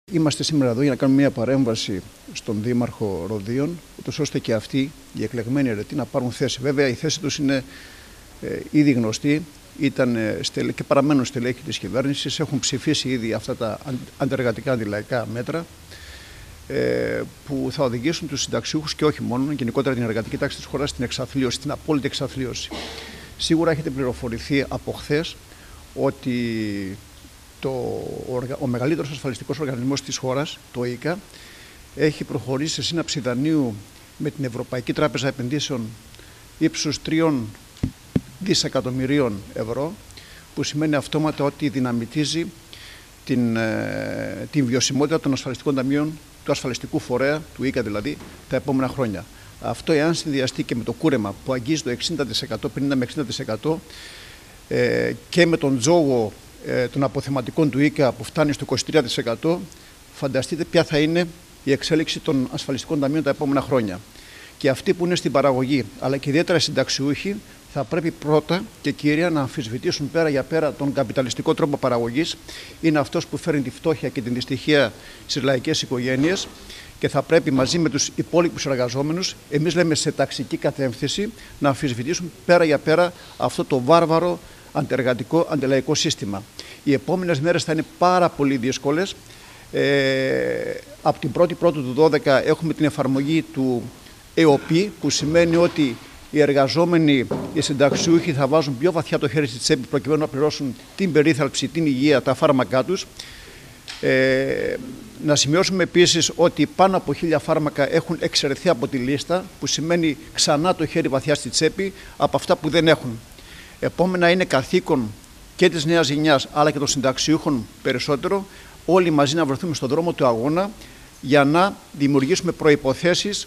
Είμαστε σήμερα εδώ για να κάνουμε μια παρέμβαση στον Δήμαρχο Ροδίων, ούτως ώστε και αυτοί οι εκλεγμένοι αιρετοί να πάρουν θέση. Βέβαια, η θέση τους είναι ήδη γνωστή, ήταν και παραμένουν στελέχη της κυβέρνησης, έχουν ψηφίσει ήδη αυτά τα αντεργατικά αντιλαϊκά μέτρα που θα οδηγήσουν τους συνταξιούχους και όχι μόνο, γενικότερα την εργατική τάξη της χώρας στην εξαθλίωση, στην απόλυτη εξαθλίωση. Σίγουρα έχετε πληροφορηθεί από χθες ότι ο μεγαλύτερος ασφαλιστικός οργανισμός της χώρας, το ΙΚΑ, έχει προχωρήσει σε σύναψη δανείου με την Ευρωπαϊκή Τράπεζα Επενδύσεων ύψους 3 δισεκατομμυρίων ευρώ, που σημαίνει αυτόματα ότι δυναμητίζει την βιωσιμότητα των ασφαλιστικών ταμείων, του ασφαλιστικού φορέα, του ΙΚΑ δηλαδή, τα επόμενα χρόνια. Αυτό, εάν συνδυαστεί και με το κούρεμα που αγγίζει το 60%, 50 με 60% και με τον τζόγο των αποθεματικών του ΙΚΑ που φτάνει στο 23%, φανταστείτε ποια θα είναι η εξέλιξη των ασφαλιστικών ταμείων τα επόμενα χρόνια. Και αυτοί που είναι στην παραγωγή, αλλά και ιδιαίτερα συνταξιούχοι, θα πρέπει πρώτα και κύρια να αμφισβητήσουν πέρα για πέρα τον καπιταλιστικό τρόπο παραγωγής. Είναι αυτός που φέρνει τη φτώχεια και την δυστυχία στις λαϊκές οικογένειες και θα πρέπει μαζί με τους υπόλοιπους εργαζόμενους, εμείς λέμε σε ταξική κατεύθυνση, να αμφισβητήσουν πέρα για πέρα αυτό το βάρβαρο αντεργατικό, αντιλαϊκό σύστημα. Οι επόμενες μέρες θα είναι πάρα πολύ δύσκολες. Από την 1η Πρώτου του 2012 έχουμε την εφαρμογή του ΕΟΠΗ, που σημαίνει ότι οι εργαζόμενοι, οι συνταξιούχοι θα βάζουν πιο βαθιά το χέρι στη τσέπη προκειμένου να πληρώσουν την περίθαλψη, την υγεία, τα φάρμακά τους. Να σημειώσουμε επίσης ότι πάνω από 1.000 φάρμακα έχουν εξαιρεθεί από τη λίστα, που σημαίνει ξανά το χέρι βαθιά στη τσέπη από αυτά που δεν έχουν. Επόμενα είναι καθήκον και της νέας γενιάς αλλά και των συνταξιούχων περισσότερο, όλοι μαζί να βρεθούμε στον δρόμο του αγώνα για να δημιουργήσουμε προϋποθέσεις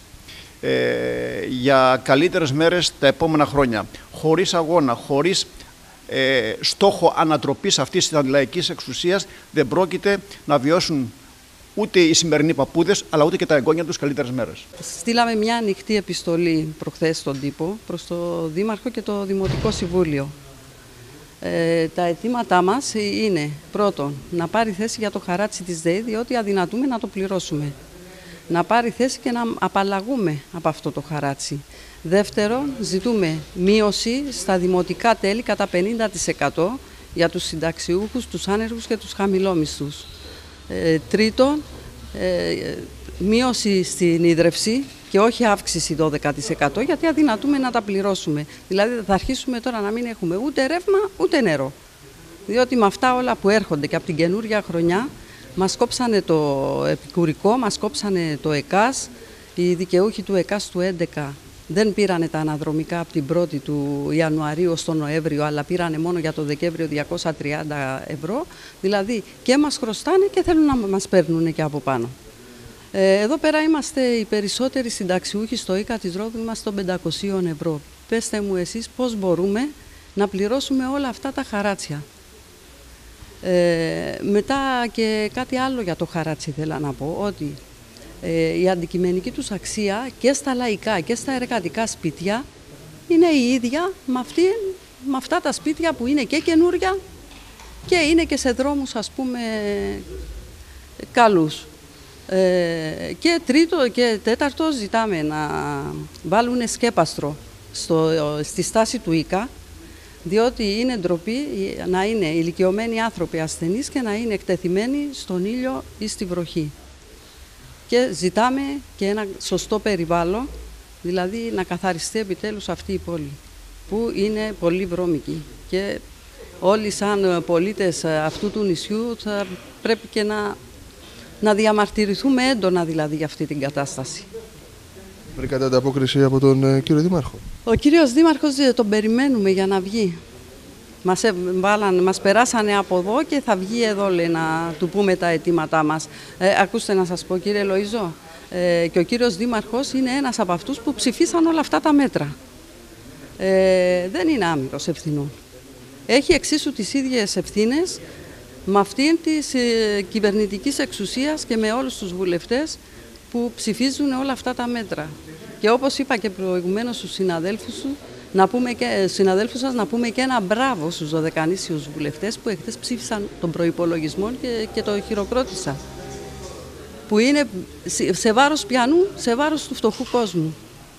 για καλύτερες μέρες τα επόμενα χρόνια. Χωρίς αγώνα, χωρίς στόχο ανατροπής αυτής της αντιλαϊκής εξουσίας δεν πρόκειται να βιώσουν ούτε οι σημερινοί παππούδες, αλλά ούτε και τα εγγόνια τους καλύτερες μέρες. Στείλαμε μια ανοιχτή επιστολή προχθές στον τύπο προς το Δήμαρχο και το Δημοτικό Συμβούλιο. Τα αιτήματά μας είναι πρώτον να πάρει θέση για το χαράτσι της ΔΕΗ, διότι αδυνατούμε να το πληρώσουμε. Να πάρει θέση και να απαλλαγούμε από αυτό το χαράτσι. Δεύτερον, ζητούμε μείωση στα δημοτικά τέλη κατά 50% για τους συνταξιούχους, τους άνεργους και τους χαμηλόμισθους. Τρίτον, μείωση στην ίδρυυση και όχι αύξηση 12%, γιατί αδυνατούμε να τα πληρώσουμε. Δηλαδή θα αρχίσουμε τώρα να μην έχουμε ούτε ρεύμα ούτε νερό. Διότι με αυτά όλα που έρχονται και από την καινούρια χρονιά μας κόψανε το επικουρικό, μας κόψανε το ΕΚΑΣ, οι δικαιούχοι του ΕΚΑΣ του 2011 δεν πήρανε τα αναδρομικά από την 1η του Ιανουαρίου στον Νοέμβριο, αλλά πήρανε μόνο για το Δεκέμβριο 230 ευρώ. Δηλαδή και μας χρωστάνε και θέλουν να μας παίρνουν και από πάνω. Εδώ πέρα είμαστε οι περισσότεροι συνταξιούχοι στο ΙΚΑ της Ρόδου, είμαστε των 500 ευρώ. Πέστε μου εσείς πώς μπορούμε να πληρώσουμε όλα αυτά τα χαράτσια. Μετά και κάτι άλλο για το χαράτσι θέλω να πω, ότι η αντικειμενική τους αξία και στα λαϊκά και στα εργατικά σπίτια είναι η ίδια με αυτά τα σπίτια που είναι και καινούρια και είναι και σε δρόμους ας πούμε καλούς. Και τρίτο και τέταρτο ζητάμε να βάλουν σκέπαστρο στη στάση του ΙΚΑ, διότι είναι ντροπή να είναι ηλικιωμένοι άνθρωποι ασθενείς και να είναι εκτεθειμένοι στον ήλιο ή στη βροχή. Και ζητάμε και ένα σωστό περιβάλλον, δηλαδή να καθαριστεί επιτέλους αυτή η πόλη, που είναι πολύ βρώμικη. Και όλοι σαν πολίτες αυτού του νησιού θα πρέπει και να διαμαρτυρηθούμε έντονα δηλαδή για αυτή την κατάσταση. Βρήκατε ανταπόκριση από τον κύριο Δήμαρχο? Ο κύριος Δήμαρχος τον περιμένουμε για να βγει. Μας περάσανε από εδώ και θα βγει εδώ, λέει, να του πούμε τα αιτήματά μας. Ακούστε να σας πω, κύριε Λοΐζο, και ο κύριος Δήμαρχος είναι ένας από αυτούς που ψηφίσαν όλα αυτά τα μέτρα. Δεν είναι άμυρος ευθυνών. Έχει εξίσου τις ίδιες ευθύνες με αυτήν της κυβερνητικής εξουσίας και με όλους τους βουλευτές που ψηφίζουν όλα αυτά τα μέτρα. Και όπως είπα και προηγουμένως στους συναδέλφους σας, να πούμε και ένα μπράβο στους δωδεκανήσιους βουλευτές που εχθές ψήφισαν τον προϋπολογισμό και το χειροκρότησαν. που είναι σε βάρος πιανού, σε βάρος του φτωχού κόσμου.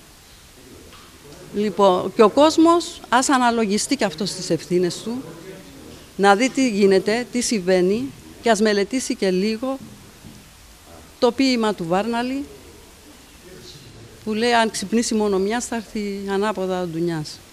Λοιπόν, και ο κόσμος ας αναλογιστεί και αυτό στις ευθύνες του, να δει τι γίνεται, τι συμβαίνει και ας μελετήσει και λίγο το ποίημα του Βάρναλη που λέει αν ξυπνήσει μόνο μιας θα έρθει ανάποδα ο ντουνιάς.